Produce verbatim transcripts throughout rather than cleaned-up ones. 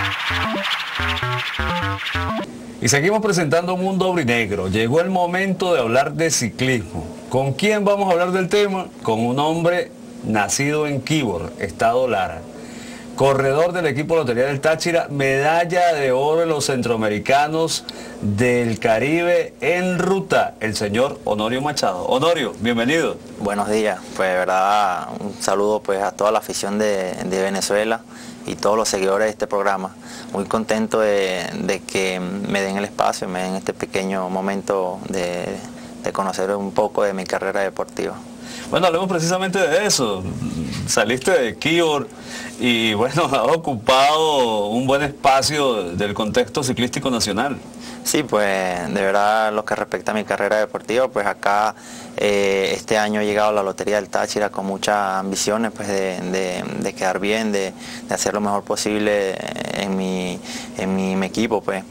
Y seguimos presentando Mundo Aurinegro. Llegó el momento de hablar de ciclismo. ¿Con quién vamos a hablar del tema? Con un hombre nacido en Quíbor, Estado Lara. Corredor del equipo Lotería del Táchira, medalla de oro en los centroamericanos del Caribe en ruta, el señor Honorio Machado. Honorio, bienvenido. Buenos días, pues de verdad un saludo pues a toda la afición de, de Venezuela y todos los seguidores de este programa. Muy contento de, de que me den el espacio, me den este pequeño momento de, de conocer un poco de mi carrera deportiva. Bueno, hablemos precisamente de eso. Saliste de Quíbor y bueno, has ocupado un buen espacio del contexto ciclístico nacional. Sí, pues de verdad lo que respecta a mi carrera deportiva, pues acá eh, este año he llegado a la Lotería del Táchira con muchas ambiciones pues de, de, de quedar bien, de, de hacer lo mejor posible en mi, en mi, mi equipo pues.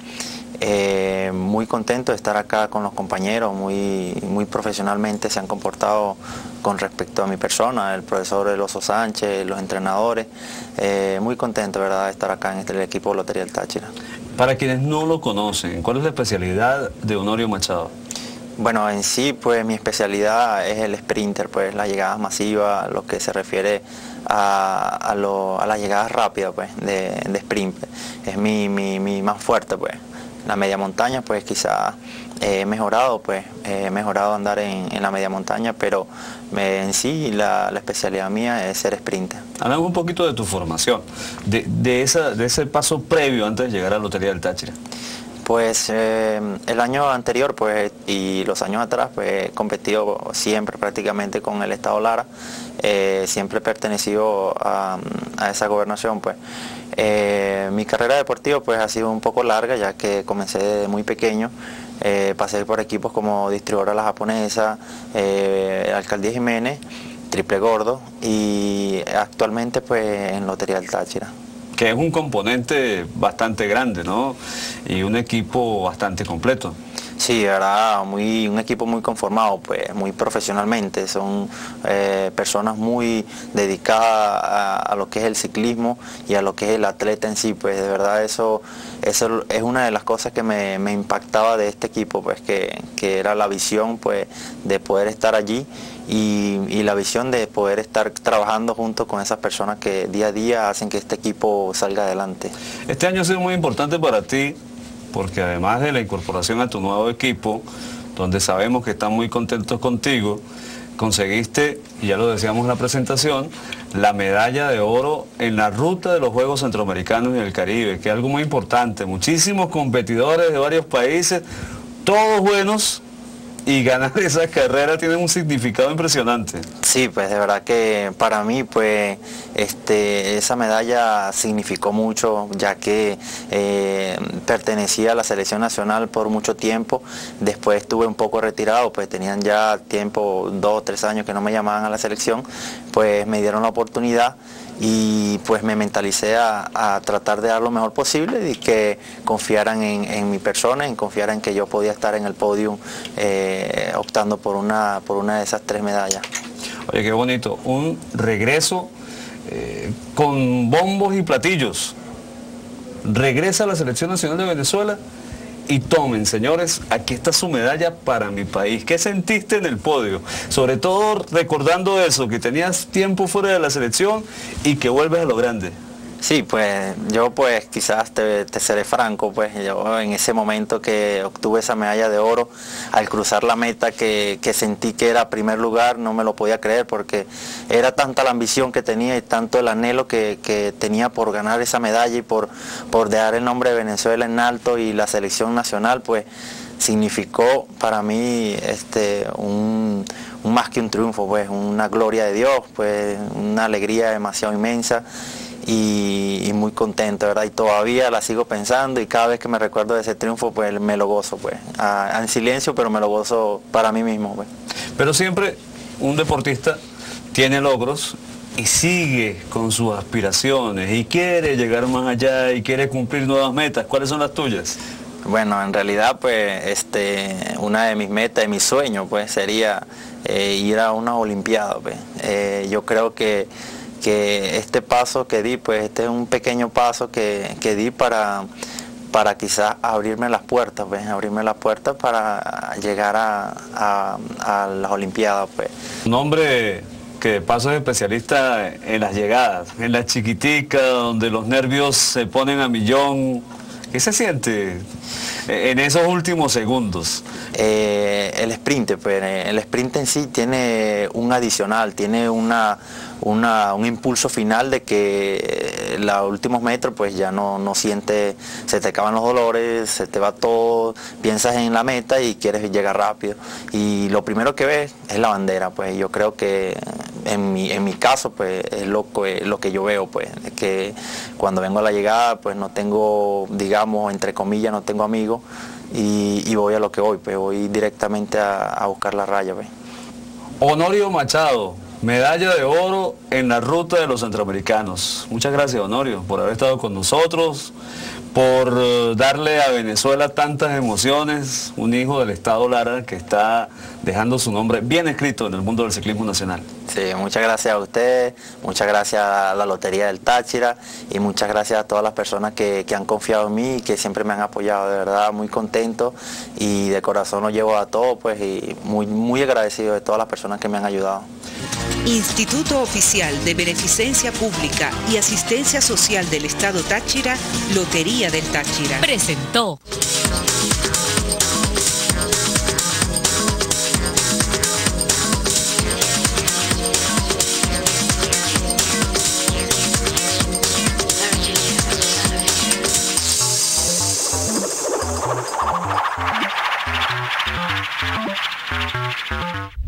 Eh, muy contento de estar acá con los compañeros, muy, muy profesionalmente se han comportado con respecto a mi persona, el profesor Eloso Sánchez, los entrenadores, eh, muy contento, ¿verdad?, de estar acá en este, el equipo Lotería del Táchira. Para quienes no lo conocen, ¿cuál es la especialidad de Honorio Machado? Bueno, en sí, pues mi especialidad es el sprinter, pues las llegadas masivas, lo que se refiere a, a, lo, a las llegadas rápidas, pues, de, de sprint, es mi, mi, mi más fuerte, pues. La media montaña, pues quizás he mejorado, pues he mejorado andar en, en la media montaña, pero me, en sí la, la especialidad mía es ser sprinter. Háblame un poquito de tu formación, de, de, esa, de ese paso previo antes de llegar a la Lotería del Táchira. Pues eh, el año anterior pues, y los años atrás pues, he competido siempre prácticamente con el Estado Lara, eh, siempre he pertenecido a, a esa gobernación. Pues. Eh, mi carrera deportiva pues, ha sido un poco larga ya que comencé desde muy pequeño, eh, pasé por equipos como Distribuidora La Japonesa, eh, Alcaldía Jiménez, Triple Gordo y actualmente pues, en Lotería del Táchira. Que es un componente bastante grande, ¿no? Y un equipo bastante completo. Sí, verdad, muy, un equipo muy conformado, pues muy profesionalmente, son eh, personas muy dedicadas a, a lo que es el ciclismo y a lo que es el atleta en sí, pues de verdad eso, eso es una de las cosas que me, me impactaba de este equipo, pues que, que era la visión pues de poder estar allí y, y la visión de poder estar trabajando junto con esas personas que día a día hacen que este equipo salga adelante. Este año ha sido muy importante para ti, porque además de la incorporación a tu nuevo equipo, donde sabemos que están muy contentos contigo, conseguiste, y ya lo decíamos en la presentación, la medalla de oro en la ruta de los Juegos Centroamericanos y del Caribe, que es algo muy importante. Muchísimos competidores de varios países, todos buenos, y ganar esa carrera tiene un significado impresionante. Sí, pues de verdad que para mí pues este, esa medalla significó mucho, ya que eh, pertenecía a la selección nacional por mucho tiempo. Después estuve un poco retirado, pues tenían ya tiempo, dos o tres años que no me llamaban a la selección, pues me dieron la oportunidad y pues me mentalicé a, a tratar de dar lo mejor posible y que confiaran en, en mi persona, en confiar en que yo podía estar en el podio eh, optando por una, por una de esas tres medallas. Oye, qué bonito, un regreso eh, con bombos y platillos. Regresa a la Selección Nacional de Venezuela y tomen, señores, aquí está su medalla para mi país. ¿Qué sentiste en el podio? Sobre todo recordando eso, que tenías tiempo fuera de la selección y que vuelves a lo grande. Sí, pues yo pues quizás te, te seré franco, pues yo en ese momento que obtuve esa medalla de oro, al cruzar la meta que, que sentí que era primer lugar, no me lo podía creer porque era tanta la ambición que tenía y tanto el anhelo que, que tenía por ganar esa medalla y por, por dejar el nombre de Venezuela en alto y la selección nacional, pues significó para mí este, un, un más que un triunfo, pues una gloria de Dios, pues una alegría demasiado inmensa. Y, y muy contento, ¿verdad? Y todavía la sigo pensando y cada vez que me recuerdo de ese triunfo, pues me lo gozo, pues, a, en silencio, pero me lo gozo para mí mismo, pues. Pero siempre un deportista tiene logros y sigue con sus aspiraciones y quiere llegar más allá y quiere cumplir nuevas metas. ¿Cuáles son las tuyas? Bueno, en realidad, pues, este, una de mis metas y mi sueño, pues, sería eh, ir a una olimpiada, pues. Eh, yo creo que que este paso que di, pues este es un pequeño paso que, que di para, para quizás abrirme las puertas, pues, abrirme las puertas para llegar a, a, a las Olimpiadas. Pues. Un hombre que de paso es especialista en las llegadas, en la chiquitica, donde los nervios se ponen a millón. ¿Qué se siente en esos últimos segundos? Eh, el sprint, pues, el sprint en sí tiene un adicional, tiene una, una, un impulso final de que los últimos metros pues ya no, no sientes, se te acaban los dolores, se te va todo, piensas en la meta y quieres llegar rápido. Y lo primero que ves es la bandera, pues yo creo que en mi, en mi caso pues es lo que, lo que yo veo, pues, que cuando vengo a la llegada pues no tengo, digamos, entre comillas, no tengo amigos. Y, y voy a lo que voy, pues voy directamente a, a buscar la raya. Pues. Honorio Machado, medalla de oro en la ruta de los centroamericanos. Muchas gracias, Honorio, por haber estado con nosotros, por darle a Venezuela tantas emociones, un hijo del Estado Lara que está dejando su nombre bien escrito en el mundo del ciclismo nacional. Sí, muchas gracias a ustedes, muchas gracias a la Lotería del Táchira y muchas gracias a todas las personas que, que han confiado en mí y que siempre me han apoyado, de verdad muy contento y de corazón lo llevo a todo, pues, y muy, muy agradecido de todas las personas que me han ayudado. Instituto Oficial de Beneficencia Pública y Asistencia Social del Estado Táchira, Lotería del Táchira. Presentó. Thank you.